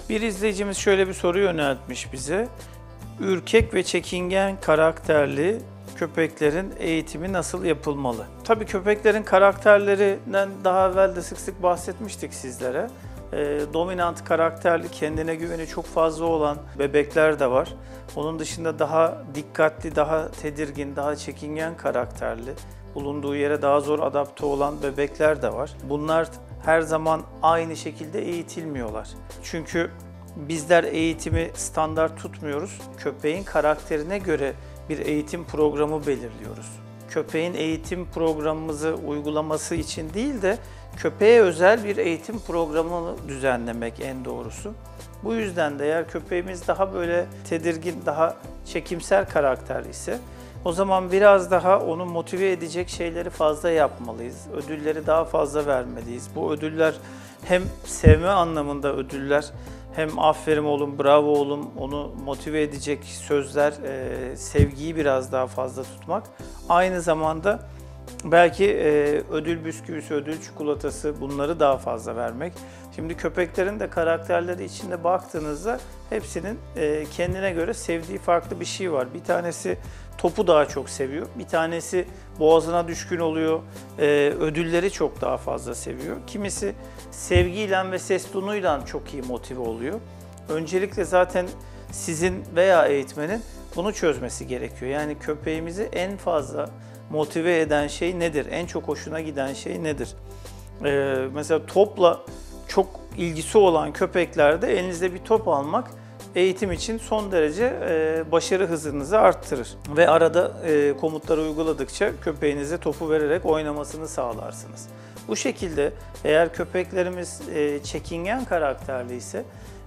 Bir izleyicimiz şöyle bir soru yöneltmiş bize. Ürkek ve çekingen karakterli köpeklerin eğitimi nasıl yapılmalı? Tabii köpeklerin karakterlerinden daha evvel de sık sık bahsetmiştik sizlere. Dominant karakterli, kendine güveni çok fazla olan bebekler de var. Onun dışında daha dikkatli, daha tedirgin, daha çekingen karakterli, bulunduğu yere daha zor adapte olan bebekler de var. Bunlar her zaman aynı şekilde eğitilmiyorlar. Çünkü bizler eğitimi standart tutmuyoruz. Köpeğin karakterine göre bir eğitim programı belirliyoruz. Köpeğin eğitim programımızı uygulaması için değil de köpeğe özel bir eğitim programını düzenlemek en doğrusu. Bu yüzden de eğer köpeğimiz daha böyle tedirgin, daha çekimser karakterli ise o zaman biraz daha onu motive edecek şeyleri fazla yapmalıyız. Ödülleri daha fazla vermeliyiz. Bu ödüller hem sevme anlamında ödüller, hem aferin oğlum, bravo oğlum, onu motive edecek sözler, sevgiyi biraz daha fazla tutmak. Aynı zamanda belki ödül bisküvisi, ödül çikolatası bunları daha fazla vermek. Şimdi köpeklerin de karakterleri içinde baktığınızda hepsinin kendine göre sevdiği farklı bir şey var. Bir tanesi topu daha çok seviyor, bir tanesi boğazına düşkün oluyor, ödülleri çok daha fazla seviyor. Kimisi sevgiyle ve ses tonuyla çok iyi motive oluyor. Öncelikle zaten sizin veya eğitmenin bunu çözmesi gerekiyor. Yani köpeğimizi en fazla motive eden şey nedir? En çok hoşuna giden şey nedir? Mesela topla çok ilgisi olan köpeklerde elinizde bir top almak eğitim için son derece başarı hızınızı arttırır. Ve arada komutları uyguladıkça köpeğinize topu vererek oynamasını sağlarsınız. Bu şekilde eğer köpeklerimiz çekingen karakterli ise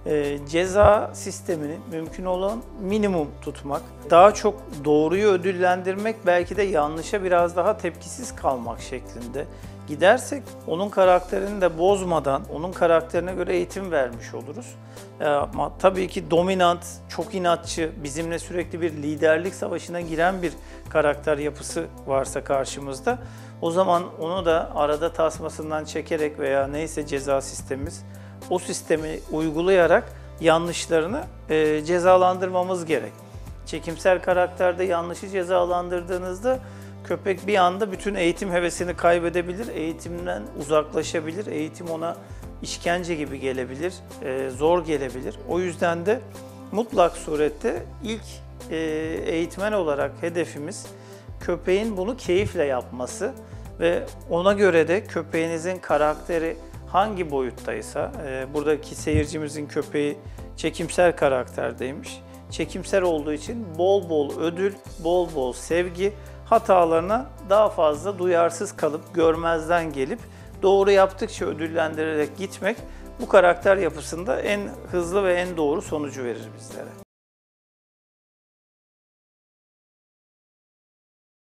ceza sistemini mümkün olan minimum tutmak, daha çok doğruyu ödüllendirmek, belki de yanlışa biraz daha tepkisiz kalmak şeklinde gidersek onun karakterini de bozmadan onun karakterine göre eğitim vermiş oluruz. Ama tabii ki dominant, çok inatçı, bizimle sürekli bir liderlik savaşına giren bir karakter yapısı varsa karşımızda, o zaman onu da arada tasmasından çekerek veya neyse ceza sistemimiz, o sistemi uygulayarak yanlışlarını cezalandırmamız gerek. Çekimsel karakterde yanlışı cezalandırdığınızda köpek bir anda bütün eğitim hevesini kaybedebilir, eğitimden uzaklaşabilir, eğitim ona işkence gibi gelebilir, zor gelebilir. O yüzden de mutlak surette ilk eğitmen olarak hedefimiz köpeğin bunu keyifle yapması ve ona göre de köpeğinizin karakteri hangi boyuttaysa, buradaki seyircimizin köpeği çekimser karakterdeymiş. Çekimser olduğu için bol bol ödül, bol bol sevgi, hatalarına daha fazla duyarsız kalıp, görmezden gelip, doğru yaptıkça ödüllendirerek gitmek bu karakter yapısında en hızlı ve en doğru sonucu verir bizlere.